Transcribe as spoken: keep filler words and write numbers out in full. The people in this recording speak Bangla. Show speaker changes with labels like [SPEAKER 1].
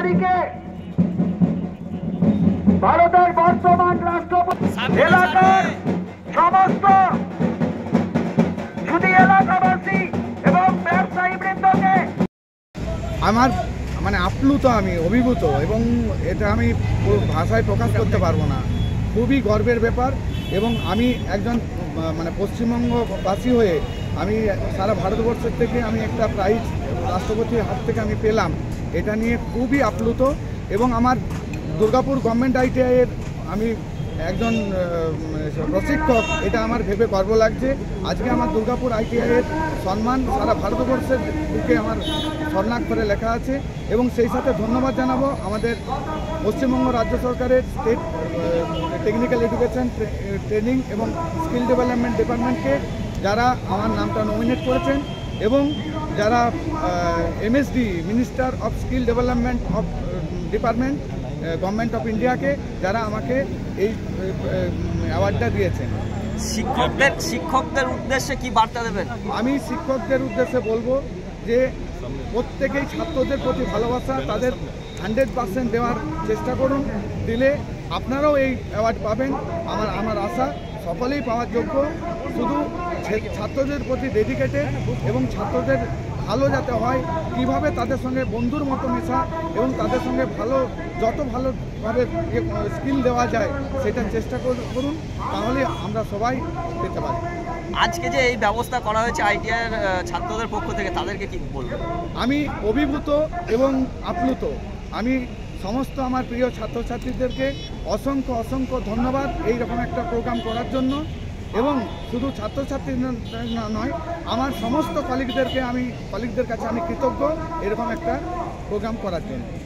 [SPEAKER 1] তারিখে ভারতের বর্তমান রাষ্ট্রপতি এলাকার সমস্ত সুদী এলাকাবাসী এবং ব্যবসায়ী বৃন্দকে
[SPEAKER 2] আমার মানে আপ্লুত, আমি অভিভূত এবং এটা আমি ভাষায় প্রকাশ করতে পারবো না। খুবই গর্বের ব্যাপার এবং আমি একজন মানে পশ্চিমবঙ্গবাসী হয়ে আমি সারা ভারতবর্ষের থেকে আমি একটা প্রাইজ রাষ্ট্রপতির হাত থেকে আমি পেলাম, এটা নিয়ে খুবই আপ্লুত। এবং আমার দুর্গাপুর গভর্নমেন্ট আইটিআইয়ের আমি একজন প্রশিক্ষক, এটা আমার ভেবে গর্ব লাগছে। আজকে আমার দুর্গাপুর আইটিআইয়ের সম্মান সারা ভারতবর্ষের বুকে আমার স্বর্ণাক্ষরে লেখা আছে এবং সেই সাথে ধন্যবাদ জানাবো আমাদের পশ্চিমবঙ্গ রাজ্য সরকারের স্টেট টেকনিক্যাল এডুকেশন ট্রেনিং এবং স্কিল ডেভেলপমেন্ট ডিপার্টমেন্টকে, যারা আমার নামটা নমিনেট করেছেন এবং যারা MSD minister of skill development of department government of ইন্ডিয়াকে, যারা আমাকে এই অ্যাওয়ার্ডটা দিয়েছেন।
[SPEAKER 3] শিক্ষকদের শিক্ষকদের উদ্দেশ্যে কি বার্তা দেবেন?
[SPEAKER 2] আমি শিক্ষকদের উদ্দেশ্যে বলবো যে প্রত্যেকেই ছাত্রদের প্রতি ভালোবাসা তাদের হান্ড্রেড পার্সেন্ট দেওয়ার চেষ্টা করুন, দিলে আপনারাও এই অ্যাওয়ার্ড পাবেন। আমার আমার আশা সকলেই পাওয়ার যোগ্য। শুধু ছাত্রদের প্রতি ডেডিকেটেড এবং ছাত্রদের ভালো যাতে হয়, কীভাবে তাদের সঙ্গে বন্ধুর মতো মেশা এবং তাদের সঙ্গে ভালো যত ভালোভাবে স্কিল দেওয়া যায় সেটার চেষ্টা করুন, তাহলে আমরা সবাই পেতে পারি।
[SPEAKER 3] আজকে যে এই ব্যবস্থা করা হয়েছে আইটিআইয়ের ছাত্রদের পক্ষ থেকে, তাদেরকে কি বলবো?
[SPEAKER 2] আমি অভিভূত এবং আপ্লুত। আমি সমস্ত আমার প্রিয় ছাত্রছাত্রীদেরকে অসংখ্য অসংখ্য ধন্যবাদ এই রকম একটা প্রোগ্রাম করার জন্য, এবং শুধু ছাত্রছাত্রী নয়, আমার সমস্ত কলিগদেরকে আমি কলিগদের কাছে আমি কৃতজ্ঞ এরকম একটা প্রোগ্রাম করার জন্য।